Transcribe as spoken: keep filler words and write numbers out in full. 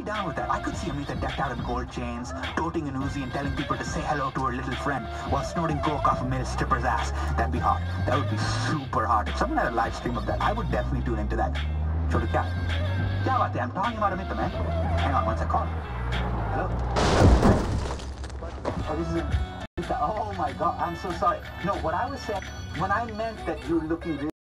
down with that. I could see Amrita decked out in gold chains, toting an Uzi and telling people to say hello to her little friend while snorting coke off a male stripper's ass. That'd be hot. That would be super hot. If someone had a live stream of that, I would definitely tune into that. Show the cap. Yeah, what? I'm talking about Amrita, man. Hang on, once I call. Hello? Oh, this is a... Oh my god, I'm so sorry. No, what I was saying, when I meant that you're looking really